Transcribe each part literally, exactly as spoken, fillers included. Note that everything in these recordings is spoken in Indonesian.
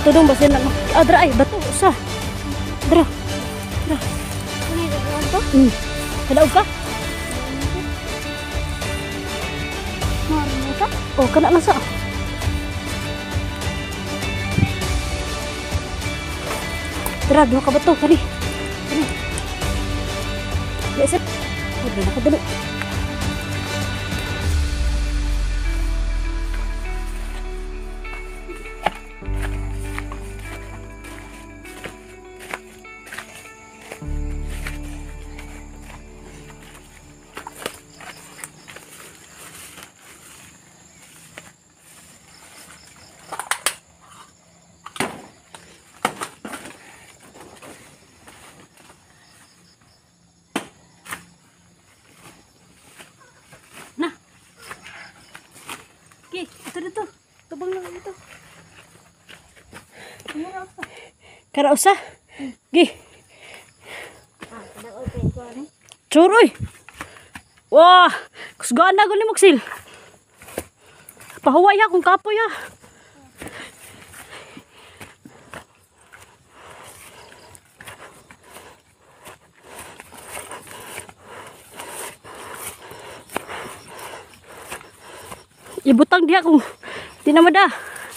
tudong basin na. Ah, dra ay bato usa. Dra. Dra. Ano yung to? Hmm. Kadaog ka? Ano ka? Oh, kana na sa. Dra, duha ka bato kani. Kani. Desip. Udah nak dulu. Okay, ito dito. Tubang lang dito. Kara usa. Gi. Ah, kada open ko ani. Churoy. Wah, kusgaan na guli muksil. Pahuway ha kung kapoy ha. Ibutang dia kung di na mada.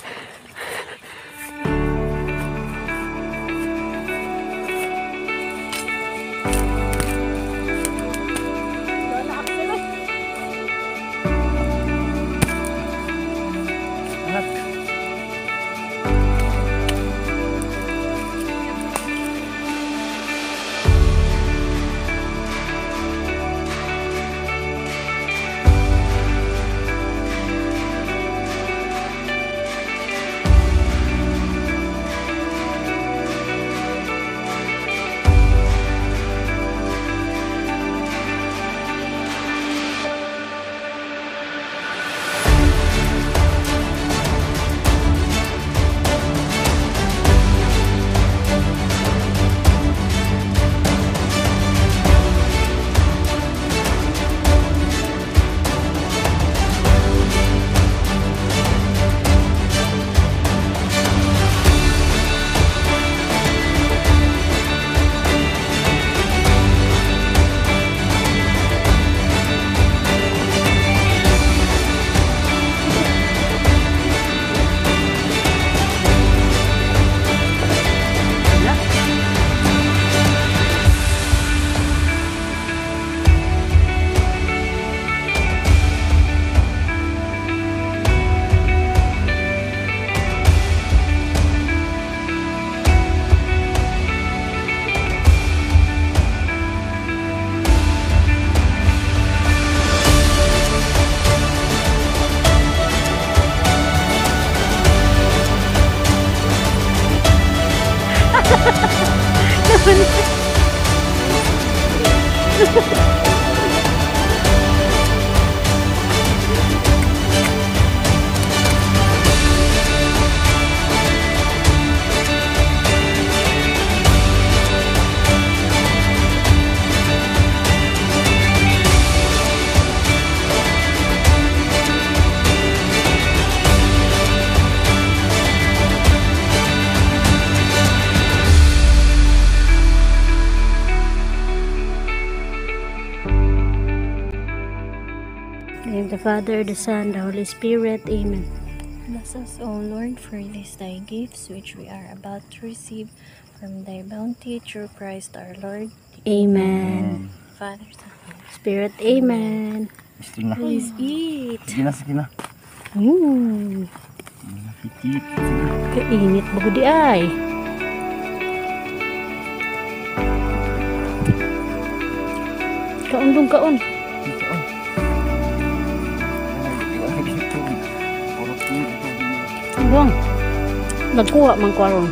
In the Father, the Son, the Holy Spirit. Amen. Bless us, O Lord, for these thy gifts which we are about to receive from thy bounty through Christ our Lord. Amen. Father, Son, Spirit. Amen. Gusto na. please eat. Sige na, sige na. Hmm. Pitit. Kainit bago di ay. Kaon dong kaon. Bang. Nagkuha man ko aron.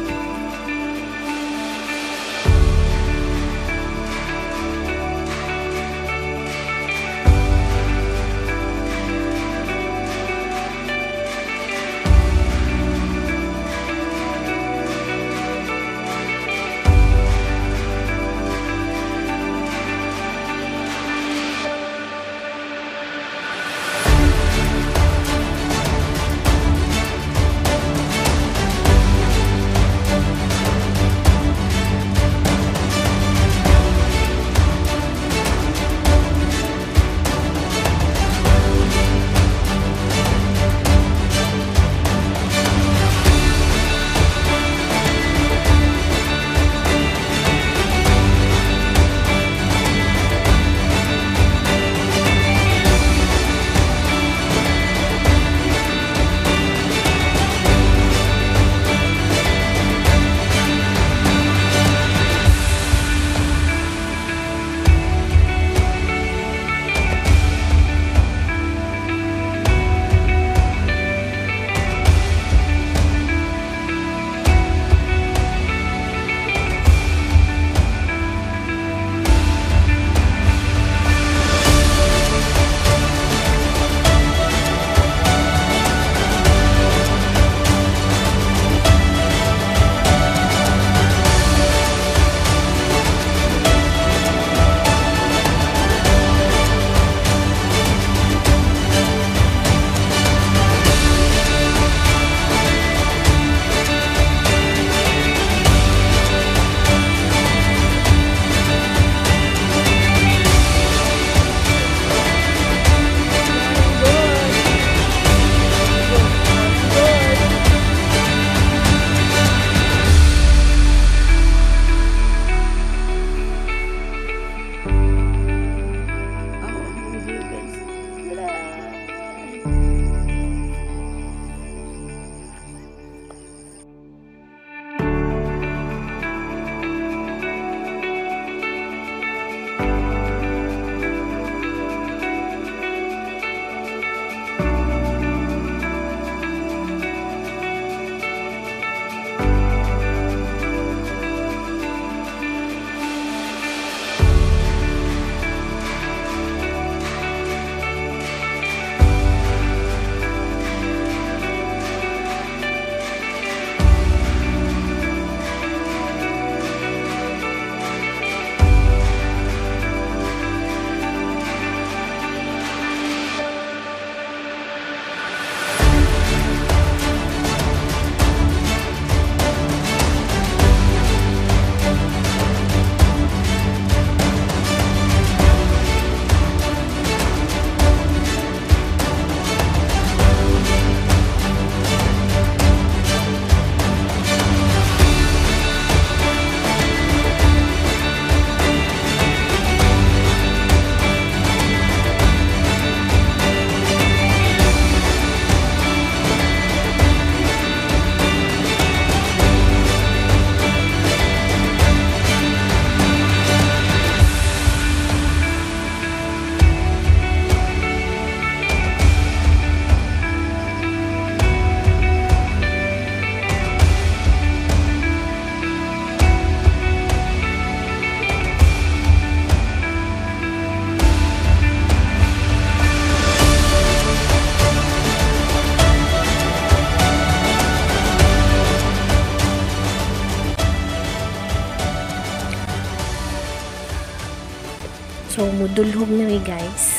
mudulhog na mi guys.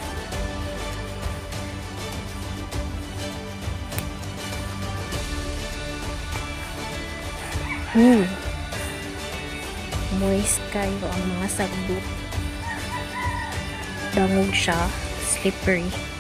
Hmm. Moist kayo ang mga sagbot. Dangog siya, slippery.